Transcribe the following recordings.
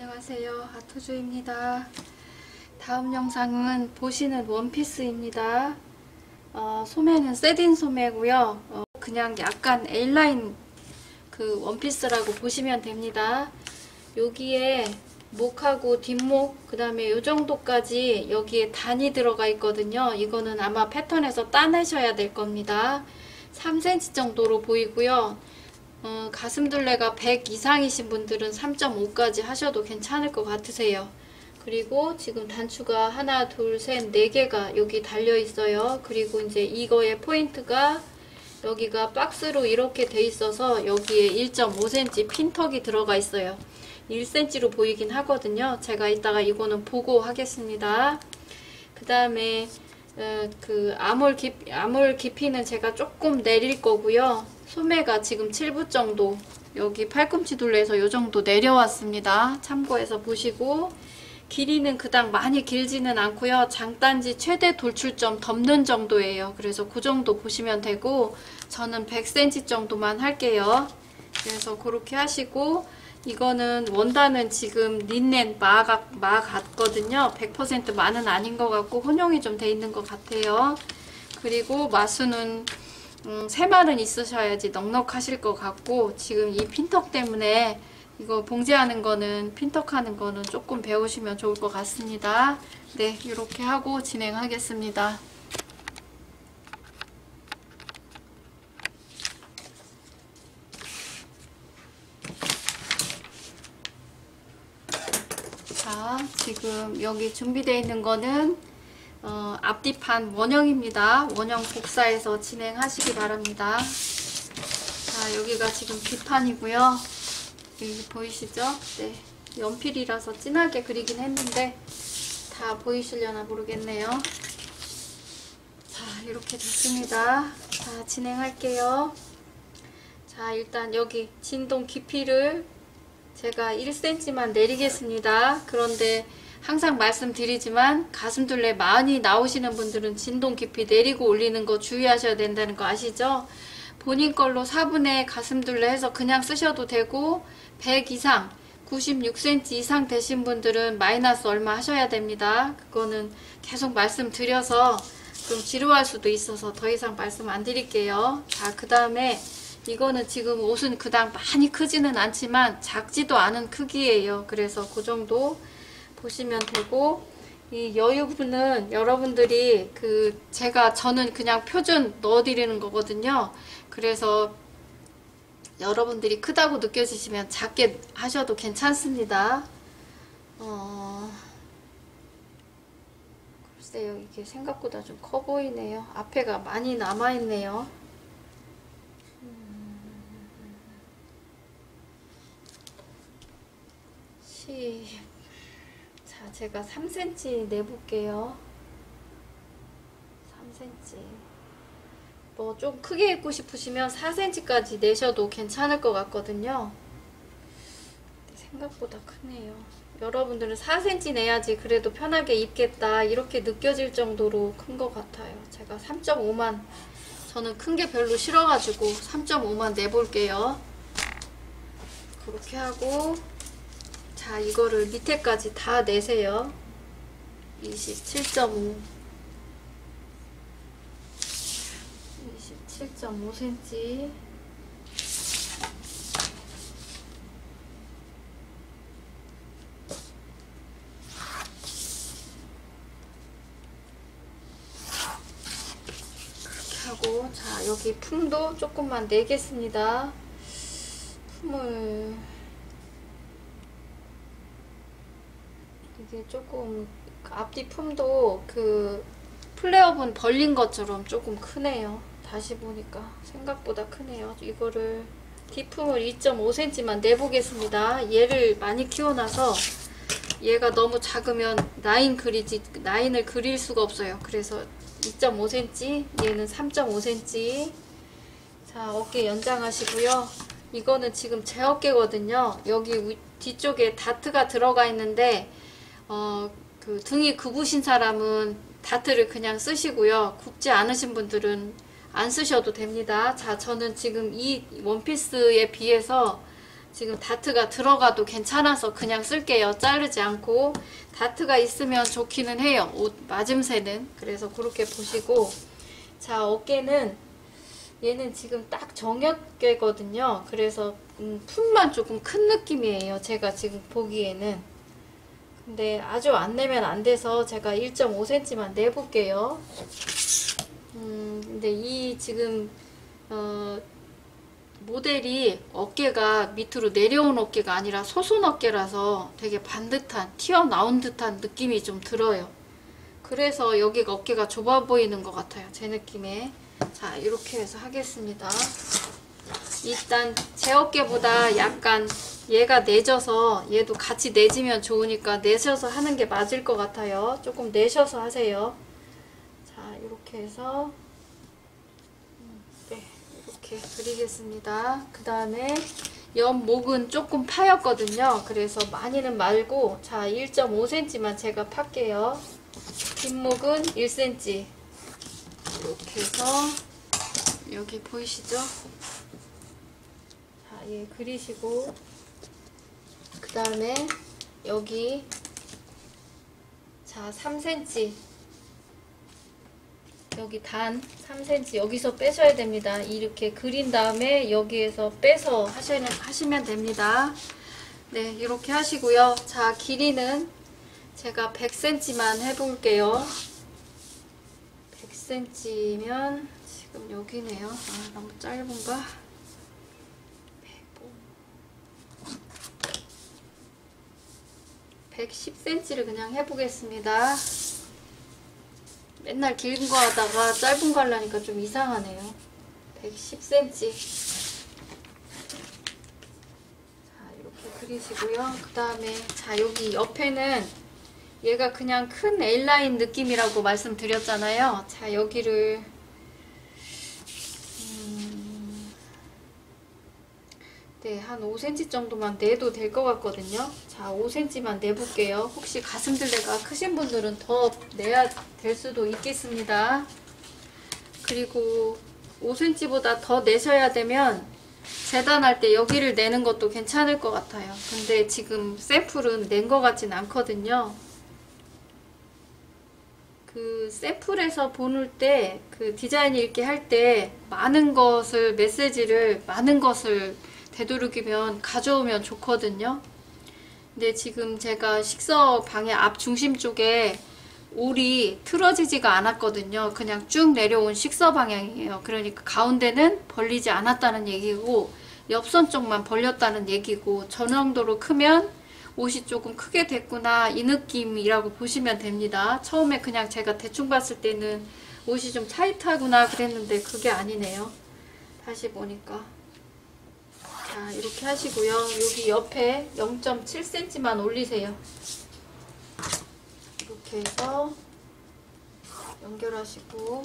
안녕하세요, 아토주입니다. 다음 영상은 보시는 원피스입니다. 소매는 세딘 소매고요. 그냥 약간 A라인 그 원피스라고 보시면 됩니다. 여기에 목하고 뒷목, 그 다음에 요 정도까지 여기에 단이 들어가 있거든요. 이거는 아마 패턴에서 따내셔야 될 겁니다. 3cm 정도로 보이고요. 가슴둘레가 100 이상이신 분들은 3.5까지 하셔도 괜찮을 것 같으세요. 그리고 지금 단추가 하나, 둘, 셋, 4개가 여기 달려 있어요. 그리고 이제 이거의 포인트가 여기가 박스로 이렇게 돼 있어서 여기에 1.5cm 핀턱이 들어가 있어요. 1cm로 보이긴 하거든요. 제가 이따가 이거는 보고 하겠습니다. 그 다음에 그 아몰 깊이는 제가 조금 내릴 거고요. 소매가 지금 7부 정도, 여기 팔꿈치 둘레에서 요 정도 내려왔습니다. 참고해서 보시고, 길이는 그닥 많이 길지는 않고요. 장단지 최대 돌출점 덮는 정도예요. 그래서 그 정도 보시면 되고, 저는 100cm 정도만 할게요. 그래서 그렇게 하시고, 이거는 원단은 지금 린넨 마 같거든요. 100% 마는 아닌 것 같고 혼용이 좀 돼 있는 것 같아요. 그리고 마수는 3말은 있으셔야지 넉넉하실 것 같고, 지금 이 핀턱 때문에 이거 봉제하는 거는, 핀턱 하는 거는 조금 배우시면 좋을 것 같습니다. 네, 이렇게 하고 진행하겠습니다. 자, 지금 여기 준비되어 있는 거는 앞뒤판 원형입니다. 원형 복사해서 진행하시기 바랍니다. 자, 여기가 지금 뒷판이고요. 여기 보이시죠? 네, 연필이라서 진하게 그리긴 했는데 다 보이시려나 모르겠네요. 자, 이렇게 됐습니다. 자, 진행할게요. 자, 일단 여기 진동 깊이를 제가 1cm만 내리겠습니다. 그런데 항상 말씀드리지만 가슴둘레 많이 나오시는 분들은 진동 깊이 내리고 올리는 거 주의하셔야 된다는 거 아시죠? 본인 걸로 4분의 가슴둘레 해서 그냥 쓰셔도 되고, 100 이상 96cm 이상 되신 분들은 마이너스 얼마 하셔야 됩니다. 그거는 계속 말씀드려서 좀 지루할 수도 있어서 더 이상 말씀 안 드릴게요. 자, 그 다음에 이거는 지금 옷은 그닥 많이 크지는 않지만 작지도 않은 크기예요. 그래서 그 정도 보시면 되고, 이 여유분은 여러분들이 저는 그냥 표준 넣어드리는 거거든요. 그래서 여러분들이 크다고 느껴지시면 작게 하셔도 괜찮습니다. 글쎄요, 이게 생각보다 좀 커 보이네요. 앞에가 많이 남아있네요. 자, 제가 3cm 내볼게요. 3cm. 뭐 좀 크게 입고 싶으시면 4cm까지 내셔도 괜찮을 것 같거든요. 생각보다 크네요. 여러분들은 4cm 내야지 그래도 편하게 입겠다 이렇게 느껴질 정도로 큰 것 같아요. 제가 3.5만, 저는 큰 게 별로 싫어가지고 3.5만 내볼게요. 그렇게 하고, 자, 이거를 밑에까지 다 내세요. 27.5 27.5cm. 그렇게 하고, 자, 여기 품도 조금만 내겠습니다. 품을 이게 조금 앞뒤 품도 그 플레어분 벌린 것처럼 조금 크네요. 다시 보니까 생각보다 크네요. 이거를 뒷품을 2.5cm만 내보겠습니다. 얘를 많이 키워놔서 얘가 너무 작으면 라인을 그릴 수가 없어요. 그래서 2.5cm, 얘는 3.5cm. 자, 어깨 연장하시고요. 이거는 지금 제 어깨거든요. 여기 뒤쪽에 다트가 들어가 있는데 그 등이 굽으신 사람은 다트를 그냥 쓰시고요. 굽지 않으신 분들은 안 쓰셔도 됩니다. 자, 저는 지금 이 원피스에 비해서 지금 다트가 들어가도 괜찮아서 그냥 쓸게요. 자르지 않고. 다트가 있으면 좋기는 해요. 옷 맞음새는. 그래서 그렇게 보시고. 자, 어깨는 얘는 지금 딱 정역깨거든요. 그래서 품만 조금 큰 느낌이에요. 제가 지금 보기에는. 근데 아주 안 내면 안 돼서 제가 1.5cm만 내볼게요. 근데 이 지금 모델이 어깨가 밑으로 내려온 어깨가 아니라 솟은 어깨라서 되게 반듯한 튀어나온 듯한 느낌이 좀 들어요. 그래서 여기가 어깨가 좁아 보이는 것 같아요. 제 느낌에. 자, 이렇게 해서 하겠습니다. 일단 제 어깨보다 약간 얘가 내져서 얘도 같이 내지면 좋으니까 내셔서 하는 게 맞을 것 같아요. 조금 내셔서 하세요. 자, 이렇게 해서 네, 이렇게 그리겠습니다. 그 다음에 옆목은 조금 파였거든요. 그래서 많이는 말고 자 1.5cm만 제가 팔게요. 뒷목은 1cm 이렇게 해서 여기 보이시죠? 자, 얘 그리시고 그 다음에 여기 자 3cm 여기 단 3cm 여기서 빼셔야 됩니다. 이렇게 그린 다음에 여기에서 빼서 하시면 됩니다. 네, 이렇게 하시고요. 자, 길이는 제가 100cm만 해볼게요. 100cm면 지금 여기네요. 아, 너무 짧은가? 110cm를 그냥 해보겠습니다. 맨날 긴 거 하다가 짧은 거 하려니까 좀 이상하네요. 110cm. 자, 이렇게 그리시고요. 그 다음에, 자, 여기 옆에는 얘가 그냥 큰 L라인 느낌이라고 말씀드렸잖아요. 자, 여기를, 네, 한 5cm 정도만 내도 될 것 같거든요. 자, 5cm만 내볼게요. 혹시 가슴둘레가 크신 분들은 더 내야 될 수도 있겠습니다. 그리고 5cm보다 더 내셔야 되면 재단할 때 여기를 내는 것도 괜찮을 것 같아요. 근데 지금 샘플은 낸 것 같진 않거든요. 그 샘플에서 보는 때 그 디자인 읽기 할 때 많은 것을 메시지를 많은 것을 되도록이면 가져오면 좋거든요. 근데 지금 제가 식서 방의 앞 중심 쪽에 올이 틀어지지가 않았거든요. 그냥 쭉 내려온 식서 방향이에요. 그러니까 가운데는 벌리지 않았다는 얘기고 옆선 쪽만 벌렸다는 얘기고 저 정도로 크면 옷이 조금 크게 됐구나 이 느낌이라고 보시면 됩니다. 처음에 그냥 제가 대충 봤을 때는 옷이 좀 타이트하구나 그랬는데 그게 아니네요. 다시 보니까 자, 이렇게 하시고요. 여기 옆에 0.7cm만 올리세요. 이렇게 해서 연결하시고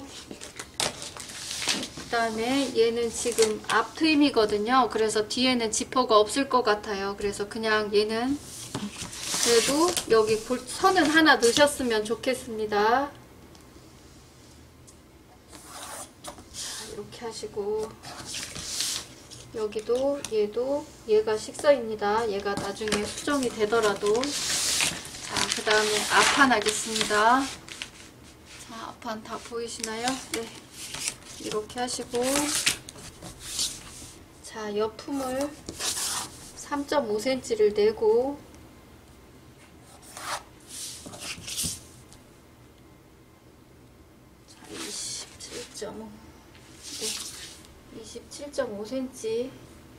그 다음에 얘는 지금 앞 트임이거든요. 그래서 뒤에는 지퍼가 없을 것 같아요. 그래서 그냥 얘는 그래도 여기 선은 하나 넣으셨으면 좋겠습니다. 자, 이렇게 하시고 여기도 얘가 식서입니다. 얘가 나중에 수정이 되더라도 자, 그 다음에 앞판 하겠습니다. 자, 앞판 다 보이시나요? 네, 이렇게 하시고 자, 옆품을 3.5cm를 내고 자, 27.5 네. 27.5cm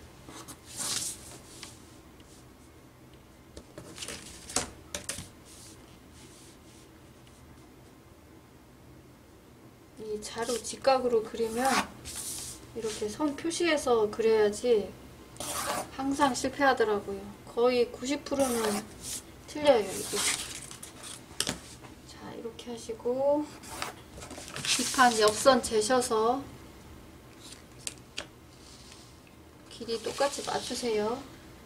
이 자로 직각으로 그리면 이렇게 선 표시해서 그려야지 항상 실패하더라고요. 거의 90%는 틀려요 이게. 자, 이렇게 하시고 뒷판 옆선 재셔서 길이 똑같이 맞추세요.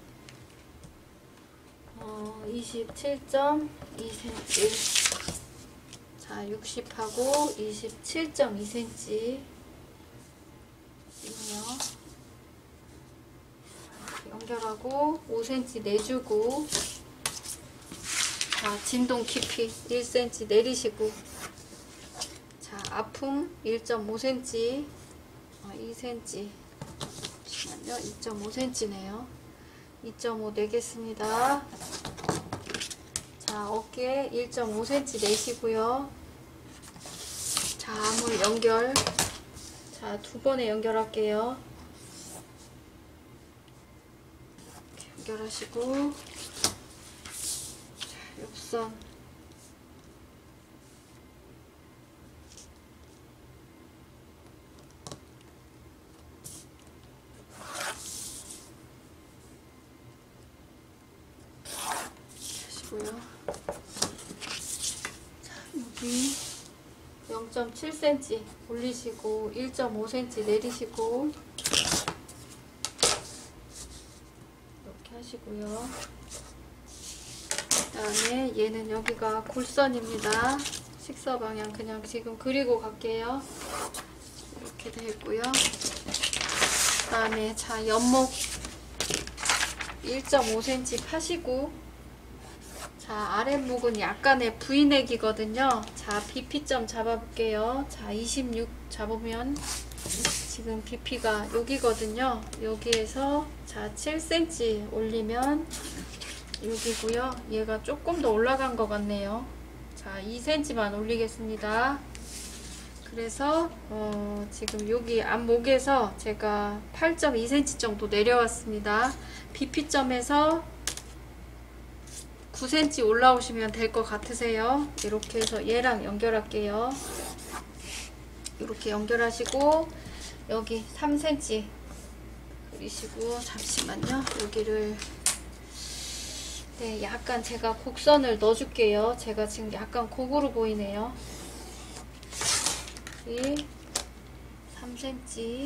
27.2cm 자, 60하고 27.2cm 연결하고 5cm 내주고, 자, 진동 깊이 1cm 내리시고, 자, 아픔 1.5cm, 2cm, 잠시만요, 2.5cm네요. 2.5 내겠습니다. 자, 어깨 1.5cm 내시고요. 자, 아물 연결. 자, 2번에 연결할게요. 이렇게 연결하시고, 자, 옆선. 하시고요. 자, 여기 0.7cm 올리시고 1.5cm 내리시고 이렇게 하시고요. 그 다음에 얘는 여기가 골선입니다. 식사 방향 그냥 지금 그리고 갈게요. 이렇게 되어 있고요. 그 다음에 자, 옆목 1.5cm 파시고, 자, 아랫목은 약간의 V넥이거든요. 자, BP점 잡아볼게요. 자, 26 잡으면 지금 BP가 여기거든요. 여기에서 자, 7cm 올리면 여기고요. 얘가 조금 더 올라간 것 같네요. 자, 2cm만 올리겠습니다. 그래서 지금 여기 앞목에서 제가 8.2cm 정도 내려왔습니다. BP점에서 9cm 올라오시면 될 것 같으세요. 이렇게 해서 얘랑 연결할게요. 이렇게 연결하시고 여기 3cm 그리시고, 잠시만요. 여기를 네, 약간 제가 곡선을 넣어줄게요. 제가 지금 약간 곡으로 보이네요. 여기 3cm,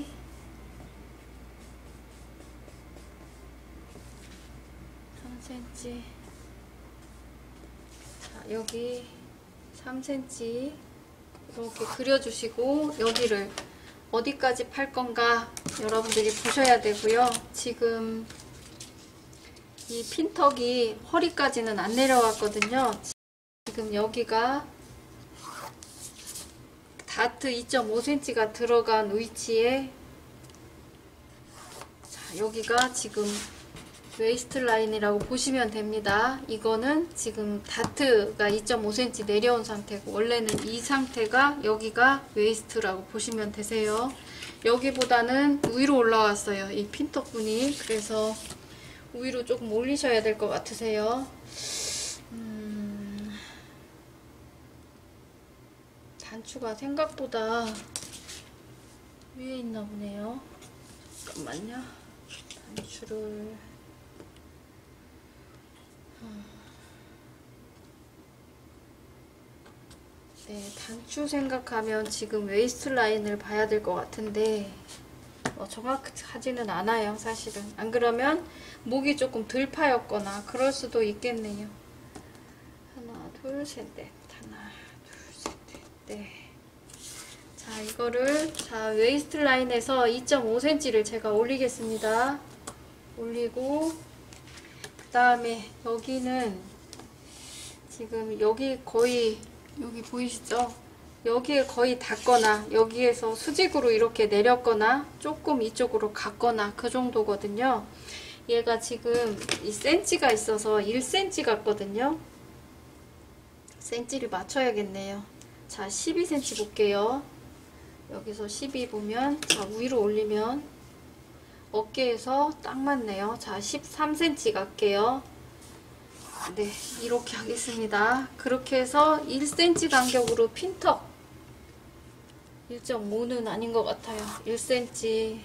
자, 여기 3cm 이렇게 그려주시고, 여기를 어디까지 팔 건가 여러분들이 보셔야 되고요. 지금 이 핀턱이 허리까지는 안 내려왔거든요. 지금 여기가 다트 2.5cm가 들어간 위치에, 자, 여기가 지금 웨이스트 라인이라고 보시면 됩니다. 이거는 지금 다트가 2.5cm 내려온 상태고, 원래는 이 상태가 여기가 웨이스트라고 보시면 되세요. 여기보다는 위로 올라왔어요, 이 핀턱 분이. 그래서 위로 조금 올리셔야 될 것 같으세요. 단추가 생각보다 위에 있나 보네요. 잠깐만요. 단추를 네, 단추 생각하면 지금 웨이스트 라인을 봐야 될 것 같은데 정확하지는 않아요, 사실은. 안 그러면 목이 조금 덜 파였거나 그럴 수도 있겠네요. 하나, 둘, 셋, 넷. 하나, 둘, 셋, 넷. 네. 자, 이거를 자, 웨이스트 라인에서 2.5cm를 제가 올리겠습니다. 올리고, 그 다음에 여기는 지금 여기 거의, 여기 보이시죠? 여기에 거의 닿거나 여기에서 수직으로 이렇게 내렸거나 조금 이쪽으로 갔거나 그 정도거든요. 얘가 지금 이 센치가 있어서 1cm 같거든요. 센치를 맞춰야겠네요. 자, 12cm 볼게요. 여기서 12 보면, 자, 위로 올리면 어깨에서 딱 맞네요. 자, 13cm 갈게요. 네, 이렇게 하겠습니다. 그렇게 해서 1cm 간격으로 핀턱 1.5는 아닌 것 같아요. 1cm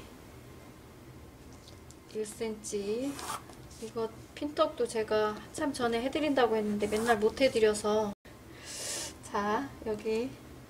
이거 핀턱도 제가 한참 전에 해드린다고 했는데 맨날 못 해드려서, 자, 여기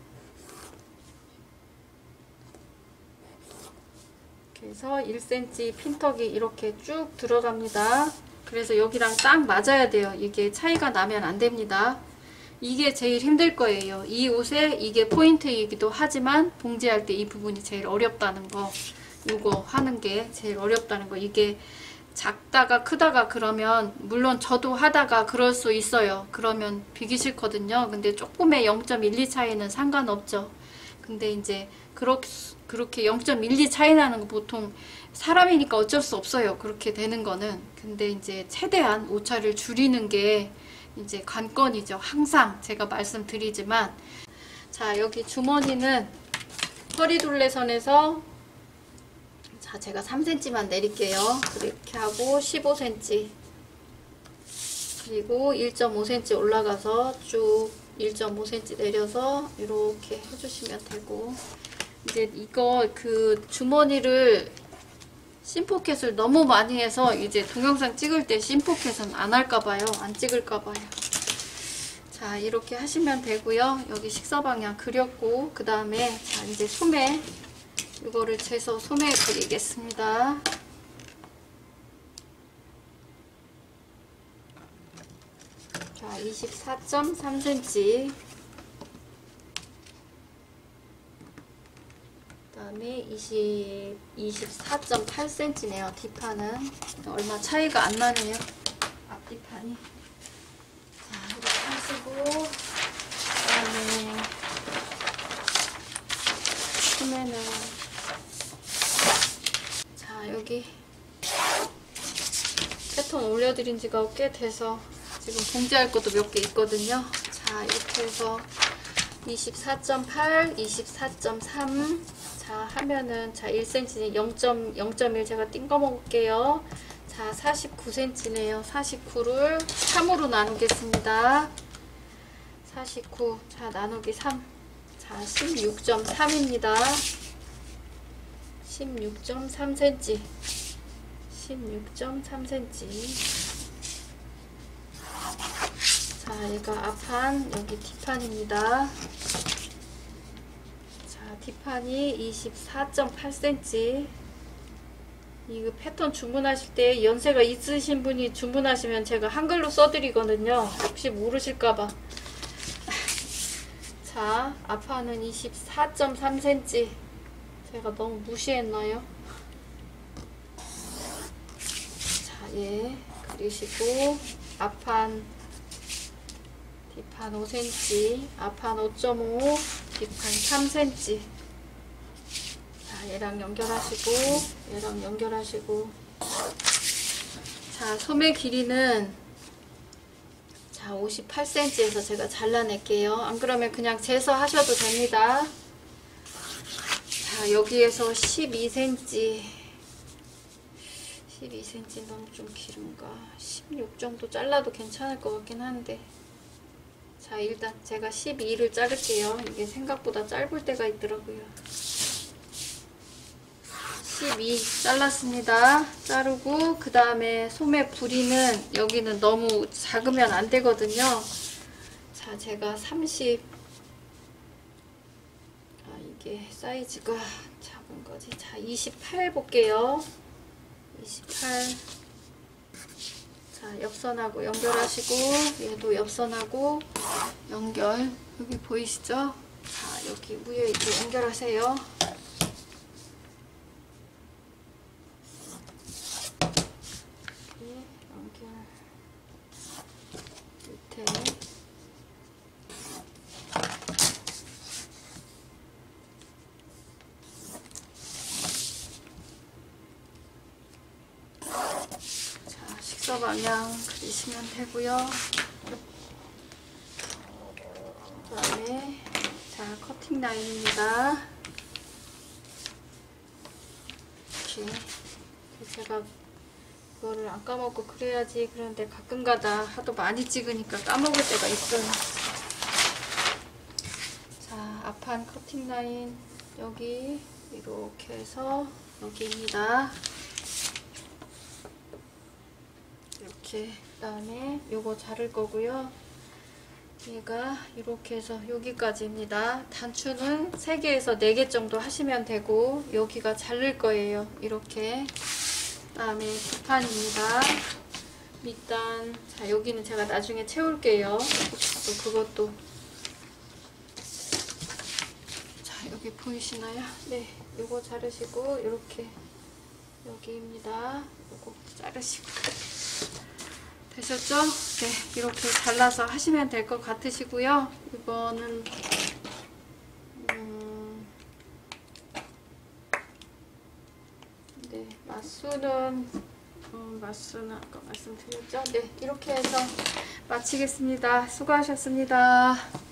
이렇게 해서 1cm 핀턱이 이렇게 쭉 들어갑니다. 그래서 여기랑 딱 맞아야 돼요. 이게 차이가 나면 안 됩니다. 이게 제일 힘들 거예요. 이 옷에 이게 포인트이기도 하지만 봉제할 때 이 부분이 제일 어렵다는 거, 요거 하는 게 제일 어렵다는 거. 이게 작다가 크다가 그러면 물론 저도 하다가 그럴 수 있어요. 그러면 비기 싫거든요. 근데 조금의 0.12 차이는 상관없죠. 근데 이제 그렇게 0.12 차이 나는 거 보통 사람이니까 어쩔 수 없어요. 그렇게 되는 거는. 근데 이제 최대한 오차를 줄이는 게 이제 관건이죠. 항상 제가 말씀드리지만. 자, 여기 주머니는 허리둘레선에서 자, 제가 3cm만 내릴게요. 그렇게 하고 15cm 그리고 1.5cm 올라가서 쭉 1.5cm 내려서 이렇게 해주시면 되고, 이제 이거 그 주머니를 심포켓을 너무 많이 해서 이제 동영상 찍을 때 심포켓은 안 할까봐요. 안 찍을까봐요. 자, 이렇게 하시면 되고요. 여기 식사방향 그렸고, 그 다음에 자, 이제 소매 이거를 재서 소매 그리겠습니다. 자, 24.3cm 그 다음에 24.8cm네요. 뒷판은 얼마 차이가 안 나네요. 앞뒷판이. 자, 이렇게 하시고, 그 다음에 소매는 자, 여기 패턴 올려드린 지가 꽤 돼서 지금 봉제할 것도 몇 개 있거든요. 자, 이렇게 해서 24.8, 24.3 자, 하면은 자, 1cm 0.1 제가 띵거 먹을게요. 자, 49cm네요. 49를 3으로 나누겠습니다. 49 자, 나누기 3 자, 16.3입니다. 16.3cm 16.3cm 자, 얘가 앞판, 여기 뒷판입니다. 자, 뒷판이 24.8cm 이거 패턴 주문하실 때 연세가 있으신 분이 주문하시면 제가 한글로 써드리거든요. 혹시 모르실까봐. 자, 앞판은 24.3cm 제가 너무 무시했나요? 자, 예, 그리시고 앞판 뒷판 5cm, 앞판 5.5, 뒷판 3cm. 자, 얘랑 연결하시고, 얘랑 연결하시고. 자, 소매 길이는 자, 58cm에서 제가 잘라낼게요. 안 그러면 그냥 재서 하셔도 됩니다. 자, 여기에서 12cm. 12cm 너무 좀 길은가? 16 정도 잘라도 괜찮을 것 같긴 한데. 자, 일단 제가 12를 자를게요. 이게 생각보다 짧을 때가 있더라고요. 12 잘랐습니다. 자르고 그 다음에 소매 부리는 여기는 너무 작으면 안 되거든요. 자, 제가 30 이게 사이즈가 작은 거지. 자, 28 볼게요. 28 자, 옆선하고 연결하시고, 얘도 옆선하고 연결. 여기 보이시죠? 자, 여기 위에 이렇게 연결하세요. 이렇게 연결. 밑에. 방향 그리시면 되고요. 그 다음에 자, 커팅 라인입니다. 이렇게 제가 그거를 안 까먹고 그래야지. 그런데 가끔가다 하도 많이 찍으니까 까먹을 때가 있어요. 자, 앞판 커팅 라인 여기 이렇게 해서 여기입니다. 이렇게. 그 다음에 요거 자를 거고요. 얘가 이렇게 해서 여기까지입니다. 단추는 3개에서 4개 정도 하시면 되고, 여기가 자를 거예요. 이렇게. 그 다음에 뒷판입니다. 밑단. 자, 여기는 제가 나중에 채울게요. 또 그것도. 자, 여기 보이시나요? 네. 요거 자르시고, 이렇게. 여기입니다. 꼭 자르시고. 되셨죠? 네, 이렇게 잘라서 하시면 될 것 같으시고요. 이거는 네, 맛수는 아까 말씀드렸죠? 네, 이렇게 해서 마치겠습니다. 수고하셨습니다.